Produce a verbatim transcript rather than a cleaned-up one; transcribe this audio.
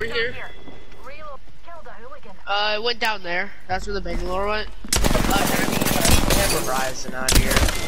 Over here. Uh, it went down there. That's where the Bangalore went. Uh, We have Verizon out here.